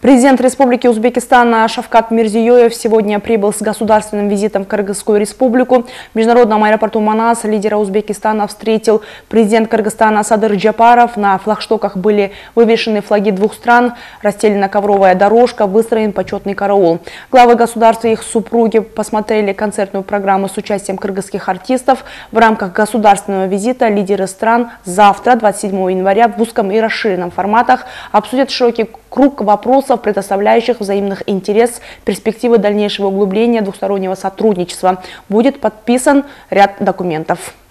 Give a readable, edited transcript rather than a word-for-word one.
Президент Республики Узбекистан Шавкат Мирзиёев сегодня прибыл с государственным визитом в Кыргызскую республику. В международном аэропорту Манас лидера Узбекистана встретил президент Кыргызстана Садыр Джапаров. На флагштоках были вывешены флаги двух стран, расстелена ковровая дорожка, выстроен почетный караул. Главы государства и их супруги посмотрели концертную программу с участием кыргызских артистов. В рамках государственного визита лидеры стран завтра, 27 января, в узком и расширенном форматах обсудят широкий круг вопросов, предоставляющих взаимных интерес, перспективы дальнейшего углубления двустороннего сотрудничества. Будет подписан ряд документов.